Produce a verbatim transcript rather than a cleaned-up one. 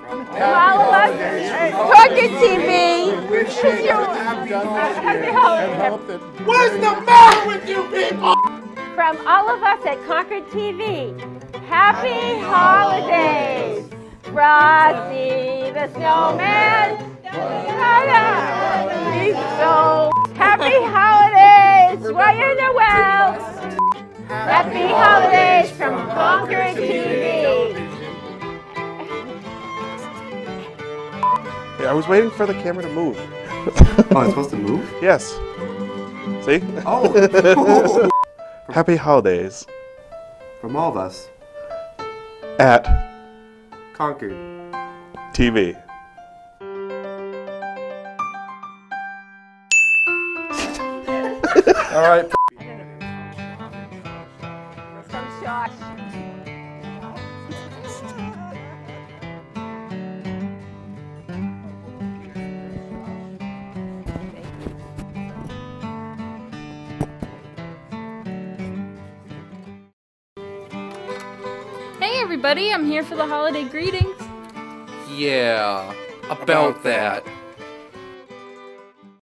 From all of us at Concord T V. What's the matter with you people? From all of us at Concord T V, happy holidays! Frosty the Snowman, he's so happy holidays! Joyeux Noel! Happy holidays from Concord T V. Hey, I was waiting for the camera to move. Oh, it's supposed to move? Yes. See? Oh! Happy holidays. From all of us. At Concord T V. All right. From Josh. Hey everybody, I'm here for the holiday greetings. Yeah, about that.